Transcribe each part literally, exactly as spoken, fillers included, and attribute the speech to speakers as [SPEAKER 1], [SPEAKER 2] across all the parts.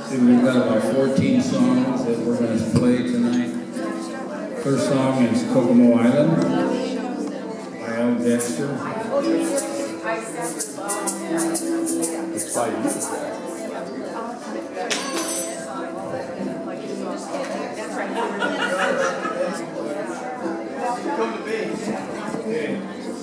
[SPEAKER 1] We've got about fourteen songs that we're going to play tonight. First song is Kokomo Island by Al Dexter.
[SPEAKER 2] It's by you. Come to me. Okay.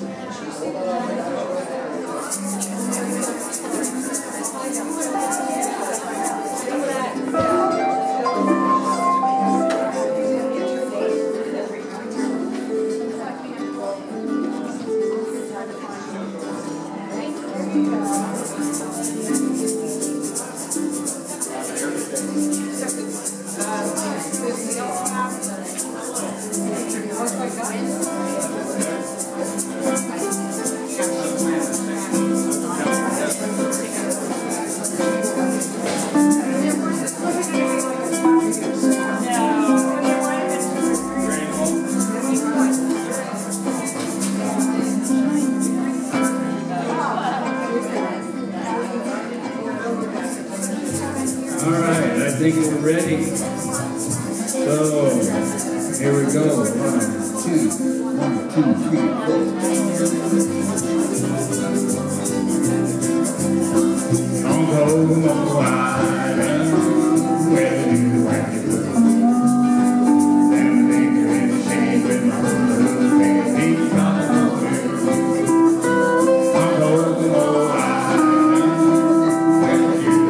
[SPEAKER 1] I think we're ready. So, here we go. One, two, one, two, three, four. On Kokomo Island, where do you like it? Then they go in the shade with my little baby from on Kokomo Island, where do you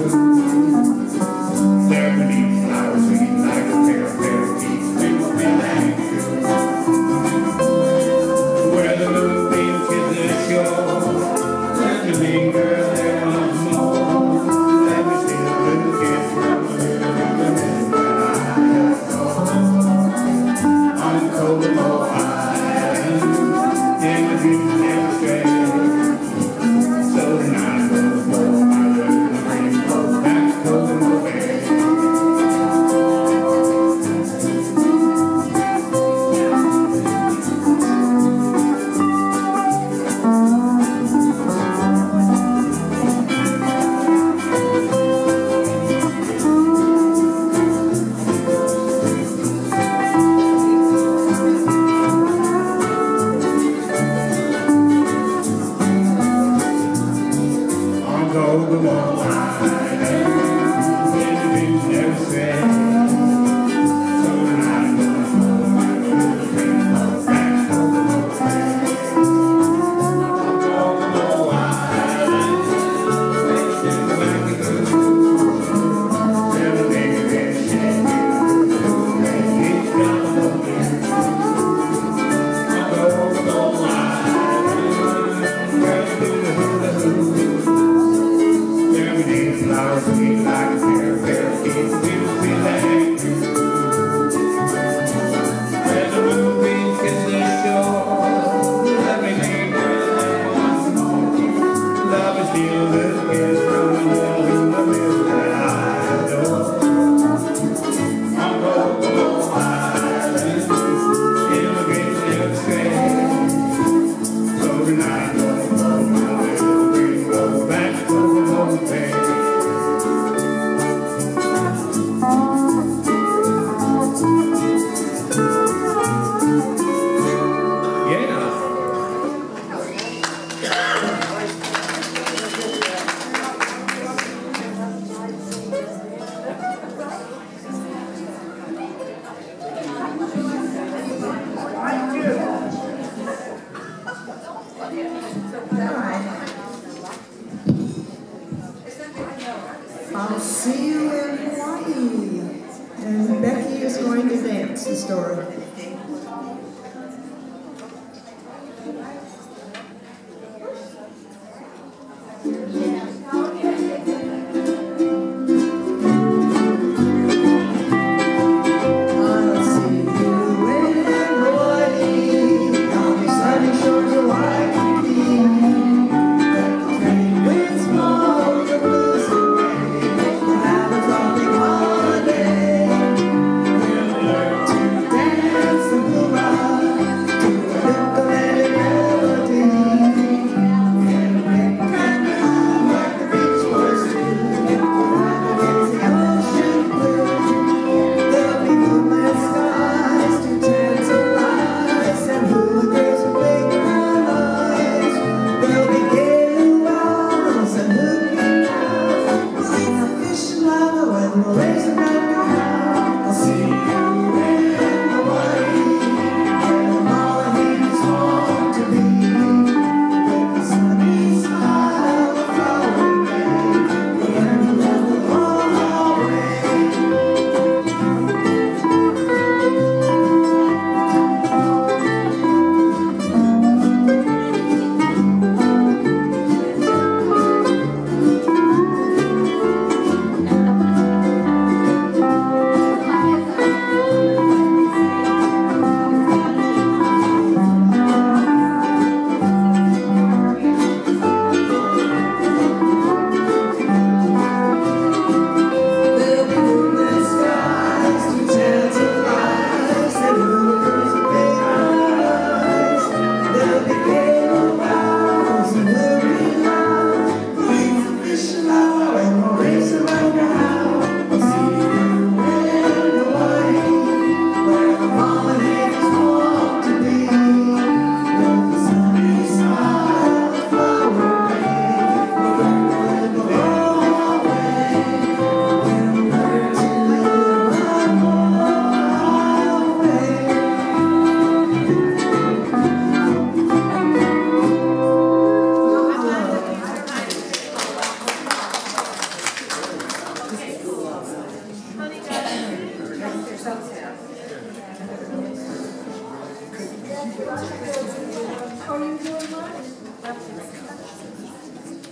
[SPEAKER 3] I'll see you in Hawaii. And Becky is going to dance the story.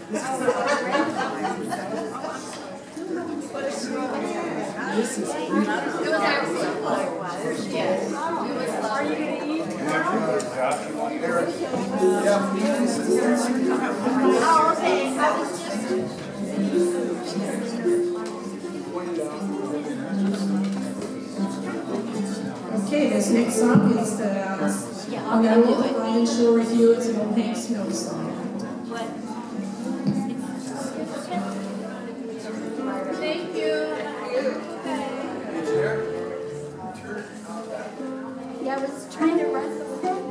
[SPEAKER 3] Okay, this next song is the I'm gonna do it. Ryan Shore Review. It's an old Hank Snow song.
[SPEAKER 4] Thank you. Yeah, I was trying to wrestle with it.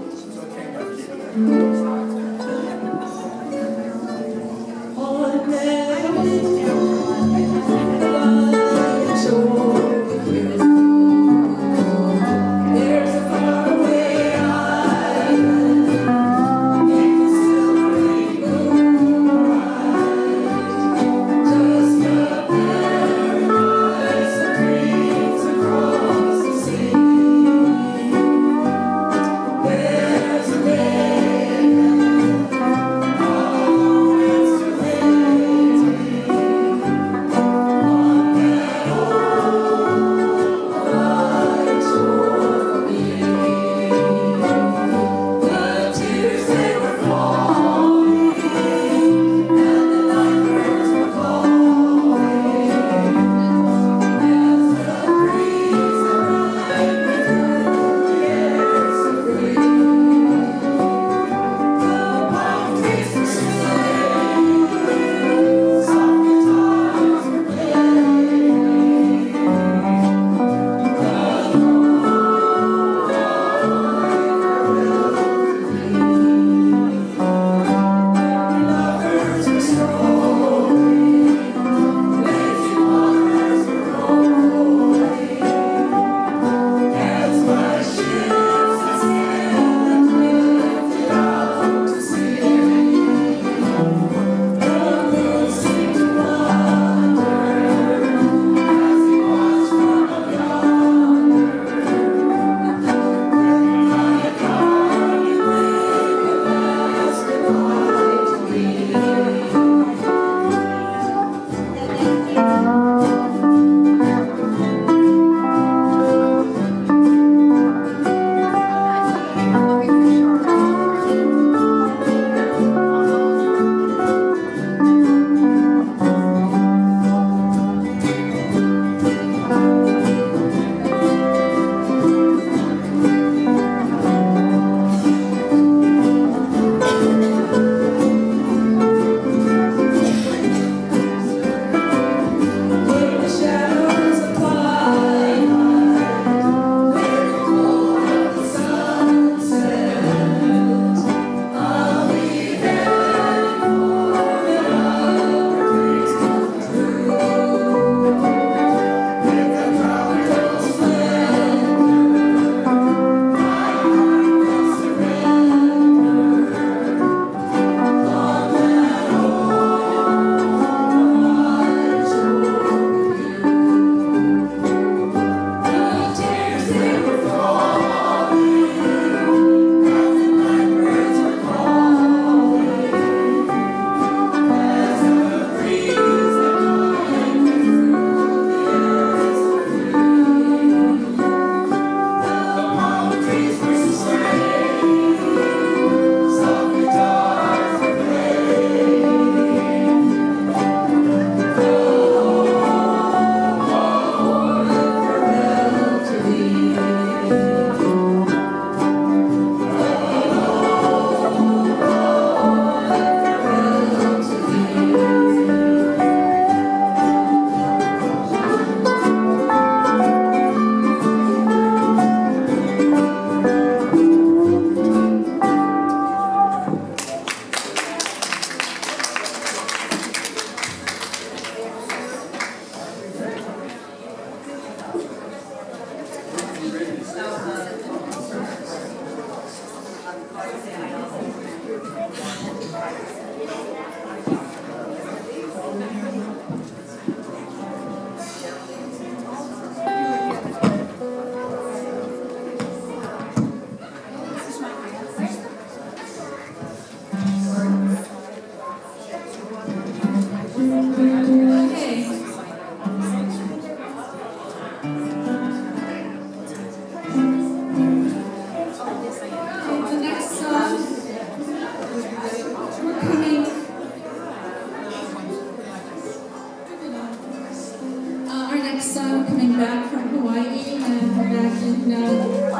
[SPEAKER 3] There's a faraway island, and it's still pretty blue.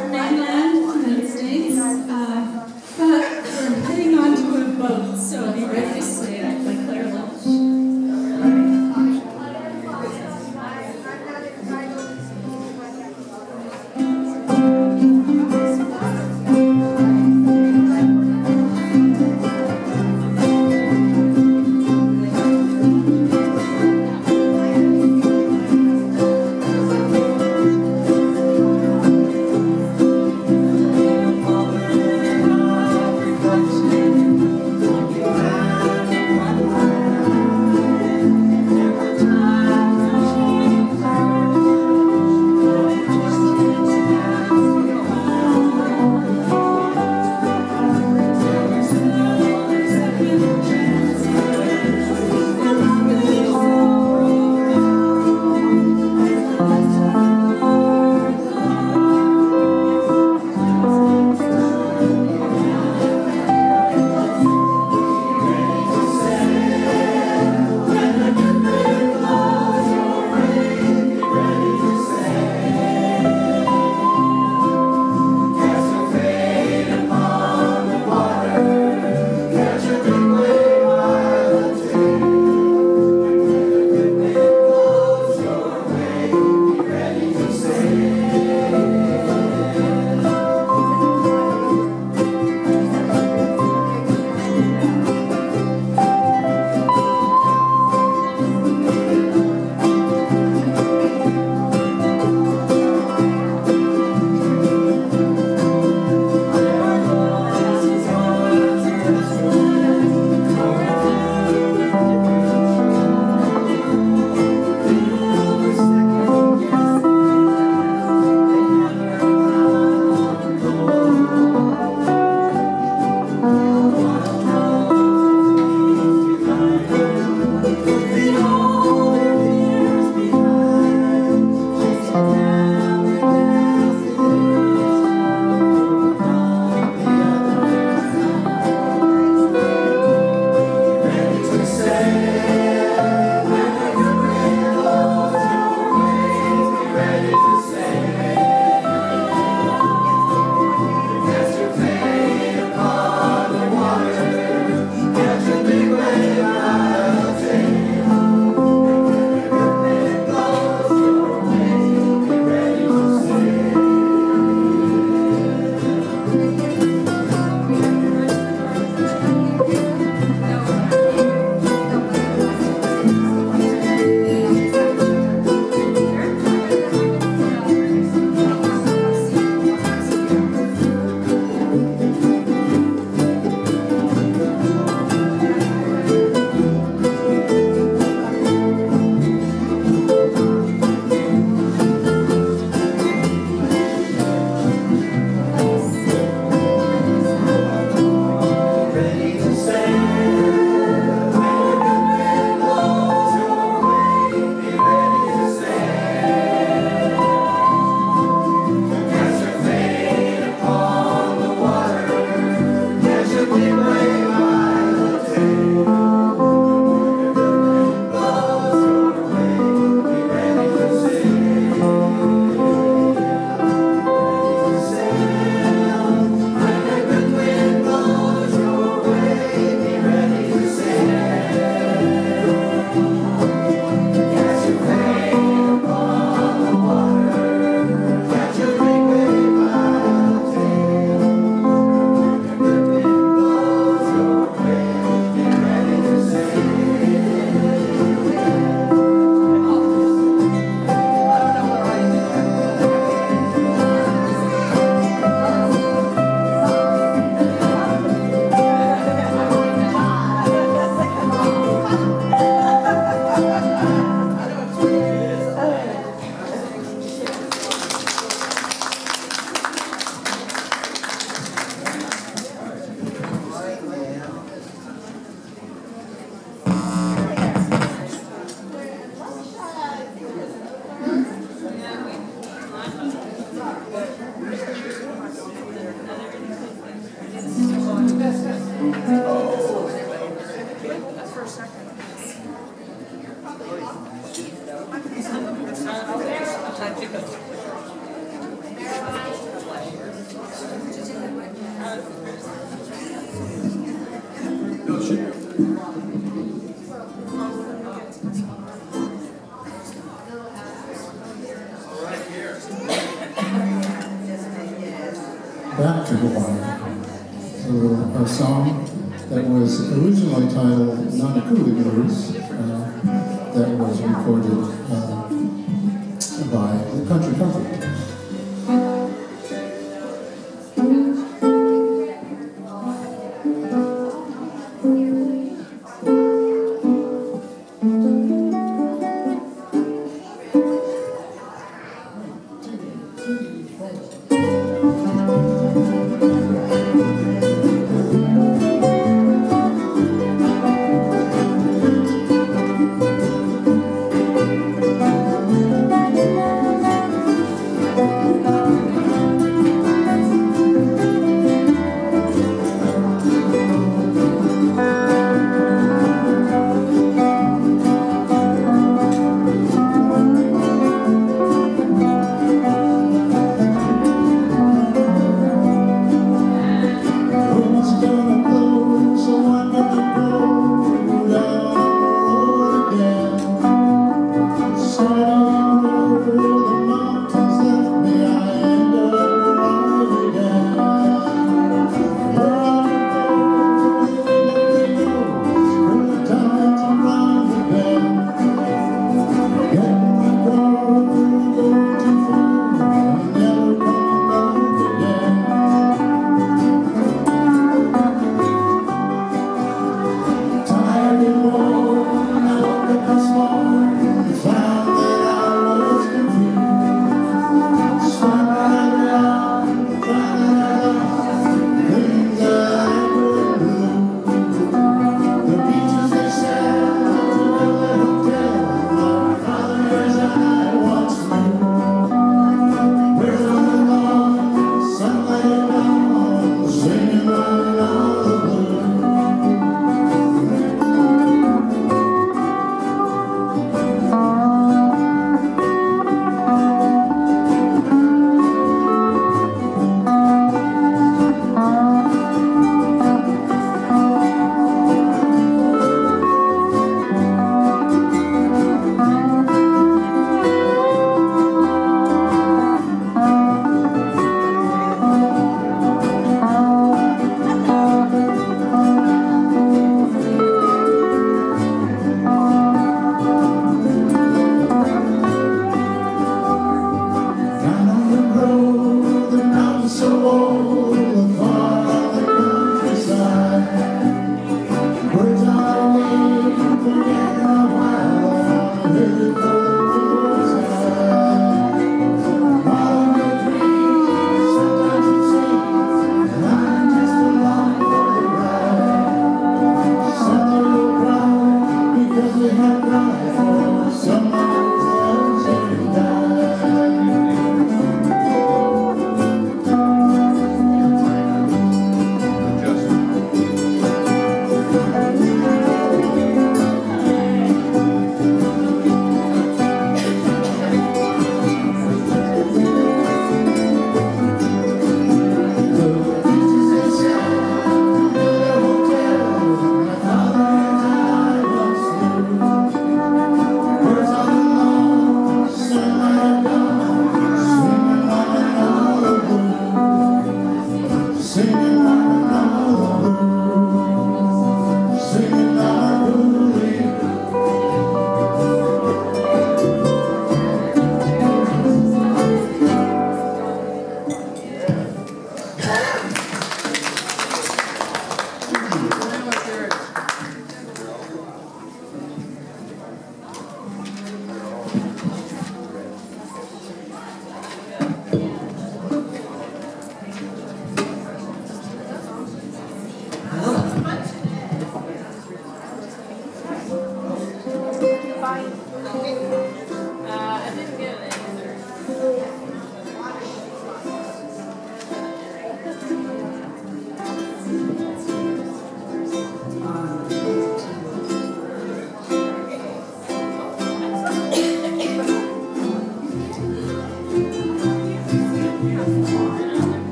[SPEAKER 5] mainland United States, uh, but we're heading on to a boat, so be ready to sail by Claire Lynch.
[SPEAKER 6] Hawaii. So a song that was originally titled Nanakuli Blues, uh, that was recorded uh, by the Country Comfort.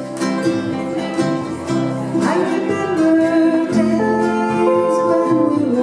[SPEAKER 3] I remember days when we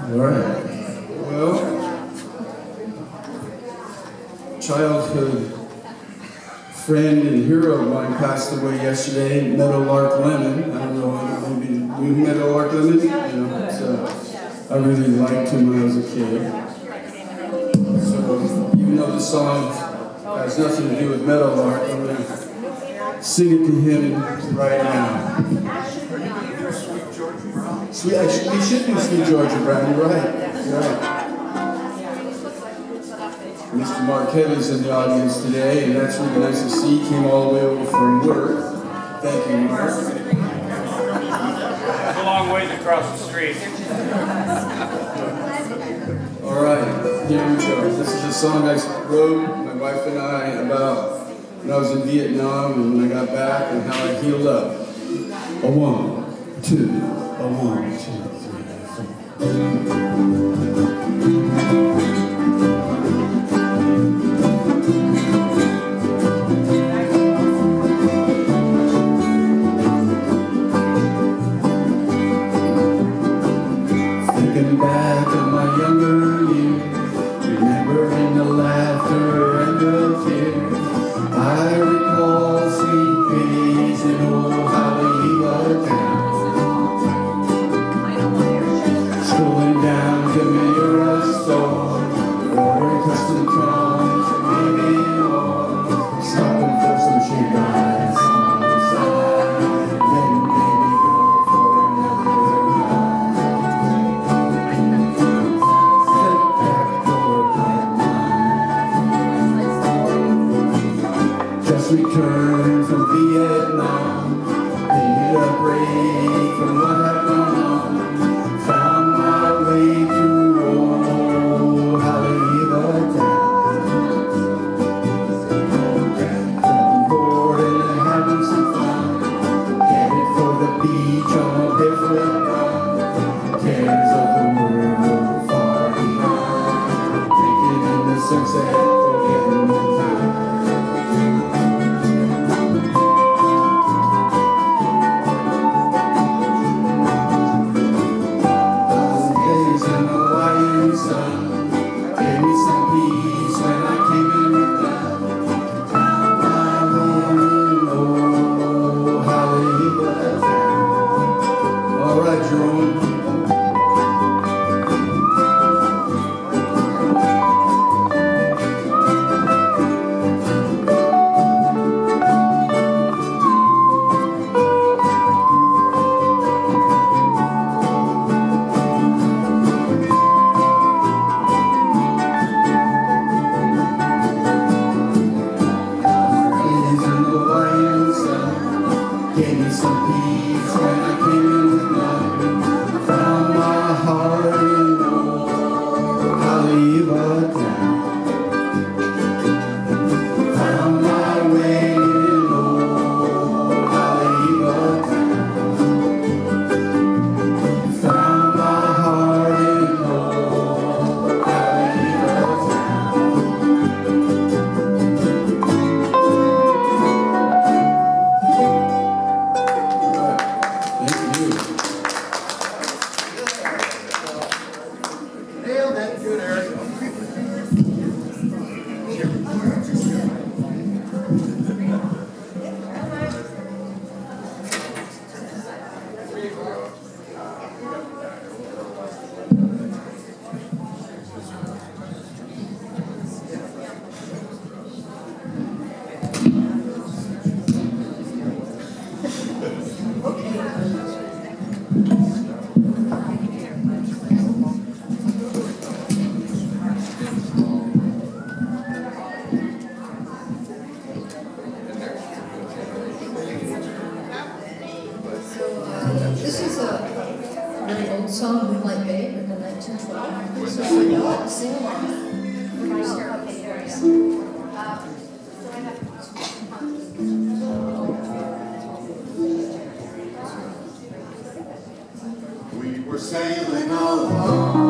[SPEAKER 2] All right. Well, childhood friend and hero of mine passed away yesterday, Meadowlark Lemon. I don't know, maybe you knew Meadowlark Lemon? You know, it's, uh, I really liked him when I was a kid. So even though the song has nothing to do with Meadowlark, I'm going to sing it to him right now. Sweet, actually, we should do Sweet Georgia Brown. You're right. You're right. Mister Marquette is in the audience today, and that's really nice to see. He came all the way over from work. Thank you, Mark.
[SPEAKER 7] It's a long ways across the street.
[SPEAKER 2] All right, here we go. This is a song I wrote, my wife and I, about when I was in Vietnam and when I got back and how I healed up. A one, two, a one, two, three, Thinking back on my younger years, remembering the laughter and the tears, I recall sweet days in old Hollywood town. Strolling down to Mira store, ordering custom tones and maybe more, stopping for some cheap ice on the side, then maybe go for another ride. Just returned from Vietnam, needed a break from what had gone on. Found my way to old Hollywood town. On board and having some fun, headed for the beach on a barefoot run. Cares of the world far behind, drinking in the sunset, forgetting the time.
[SPEAKER 8] This is a really old song, Moonlight Bay, written in nineteen twelve. So we know it, sing along.
[SPEAKER 9] We were sailing along